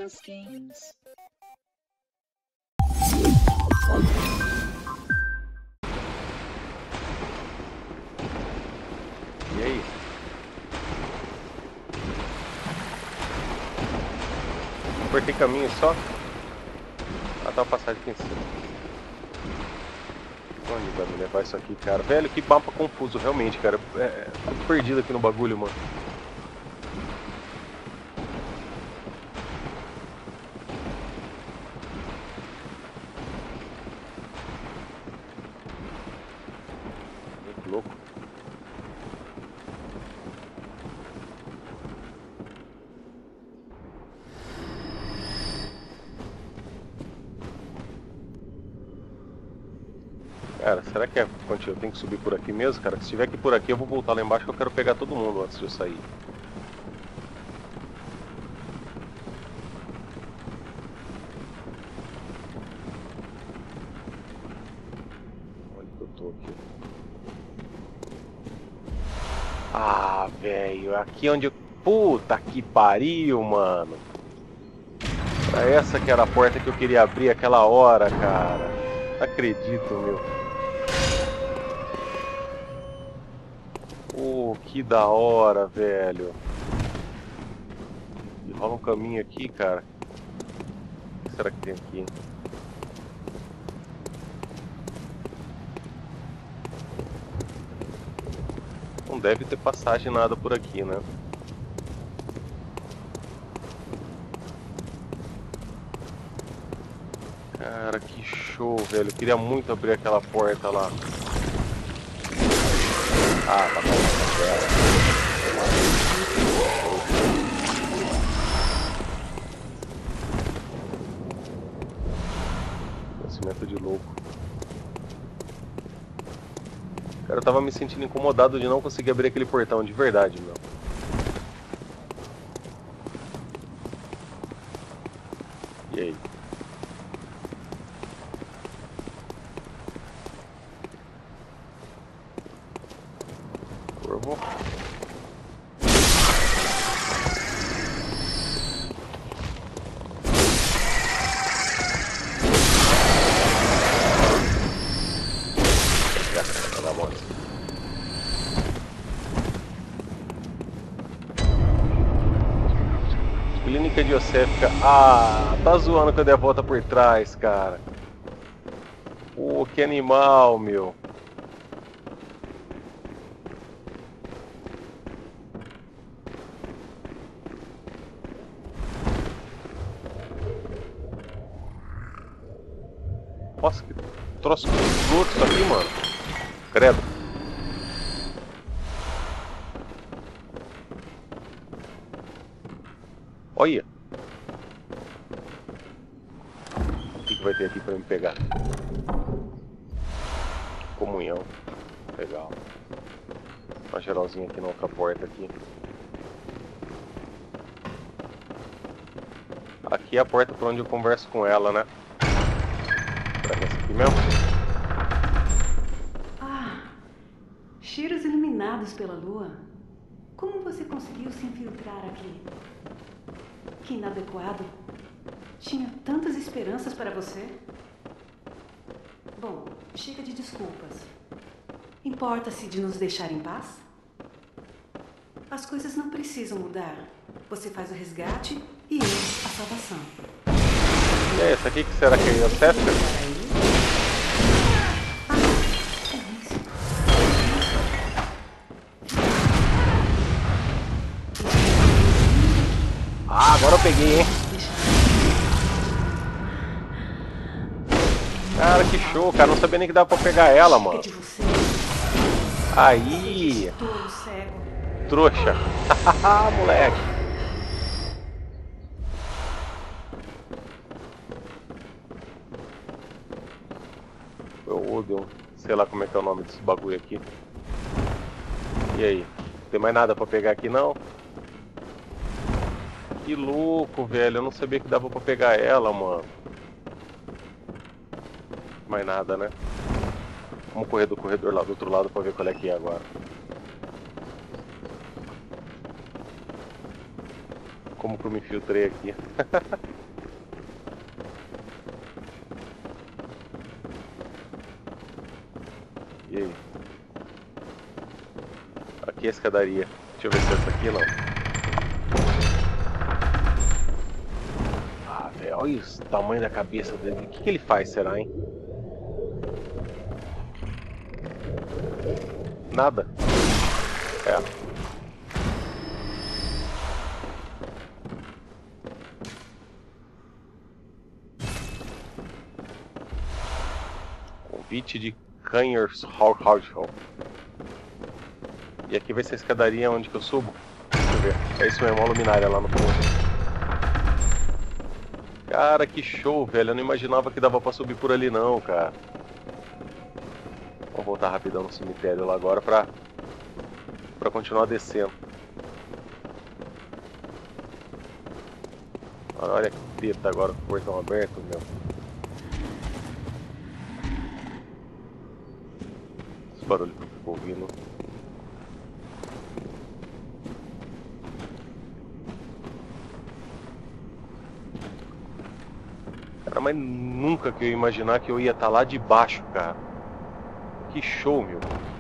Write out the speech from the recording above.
Dance Games. E aí? Cortei caminho só? Ah, tá uma passagem aqui em cima. Onde vai me levar isso aqui, cara? Velho, que mapa confuso, realmente, cara. Tô perdido aqui no bagulho, mano. Muito louco. Cara, será que eu tenho que subir por aqui mesmo, cara? Se tiver que ir por aqui, eu vou voltar lá embaixo que eu quero pegar todo mundo antes de eu sair. Onde que eu tô aqui? Ah, velho, aqui onde eu... Puta que pariu, mano. Era essa que era a porta que eu queria abrir aquela hora, cara. Não acredito, meu. Que da hora, velho. E rola um caminho aqui, cara. O que será que tem aqui? Não deve ter passagem nada por aqui, né? Cara, que show, velho. Eu queria muito abrir aquela porta lá. Ah, tá bom. Nascimento de louco. Cara, eu tava me sentindo incomodado de não conseguir abrir aquele portão, de verdade, meu. E aí? Corvo. Clínica Diocéfica. Ah, tá zoando que eu dei a volta por trás, cara. Pô, que animal, meu. Nossa, que troço escroto isso aqui, mano. Credo. Olha. O que vai ter aqui pra me pegar? Comunhão. Legal. Uma geralzinha aqui na outra porta aqui. Aqui é a porta por onde eu converso com ela, né? Será que é essa aqui mesmo? Ah, cheiros iluminados pela lua. Como você conseguiu se infiltrar aqui? Que inadequado. Tinha tantas esperanças para você. Bom, chega de desculpas. Importa-se de nos deixar em paz? As coisas não precisam mudar. Você faz o resgate e eu a salvação. E é essa aqui que será que é a Diocéfica? Ah, agora eu peguei, hein? Cara, que show, cara. Não sabia nem que dava pra pegar ela, mano. Aí! Trouxa! Haha, moleque! O Odeon. Sei lá como é que é o nome desse bagulho aqui. E aí? Não tem mais nada pra pegar aqui, não? Que louco, velho. Eu não sabia que dava pra pegar ela, mano. Mais nada, né? Vamos correr do corredor lá do outro lado pra ver qual é que é agora. como que eu me infiltrei aqui. E aí? Aqui é a escadaria. Deixa eu ver se é essa aqui não. Ah, velho, olha o tamanho da cabeça dele. O que ele faz, será, hein? Nada. É. Convite de Kanhers Hall. E aqui vai ser a escadaria onde que eu subo. Deixa eu ver. É isso mesmo, a luminária lá no fundo. Cara, que show, velho. Eu não imaginava que dava pra subir por ali não, cara. Vamos voltar rapidão no cemitério lá agora pra continuar descendo. Olha que treta agora com o portão aberto, meu. Esse barulho que eu fico ouvindo. Cara, mas nunca que eu ia imaginar que eu ia estar lá de baixo, cara. Que show, meu.